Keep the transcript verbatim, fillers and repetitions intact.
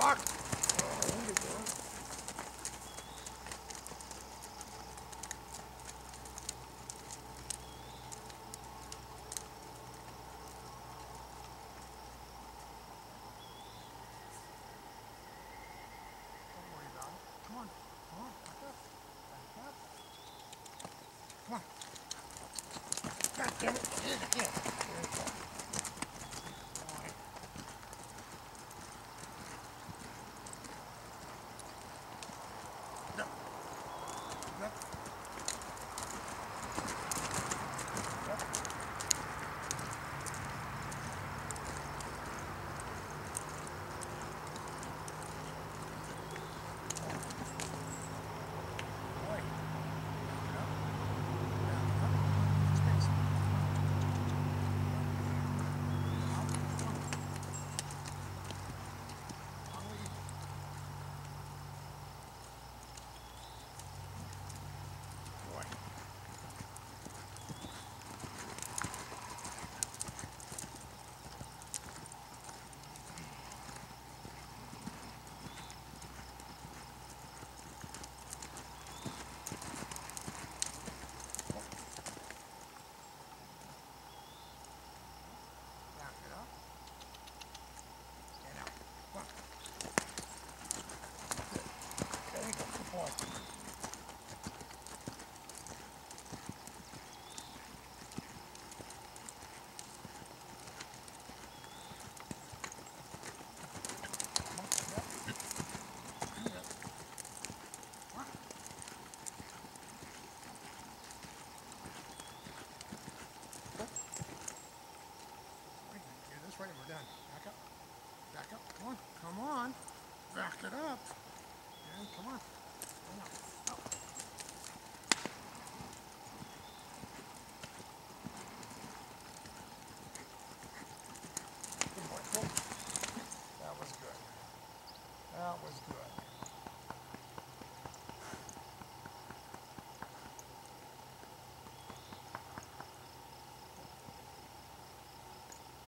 Walk. There you go. Don't worry about it. Come on. Come on. Back up. Back up. Come on. God damn it. It is again. There you go. All right. No. Yep. Yep. Boy. Back up. Back up. Space. Out. Come on. Long way. Boy. Back it up. Stand out. Come on. Good. There you go. Good boy. Come on. Yep. Yep. Come on. Go. Wait, do this right and we're done. Back up. Back up. Come on. Come on. Back it up. And come on. Stand out. Up. Good boy. Go. That was good. That was good.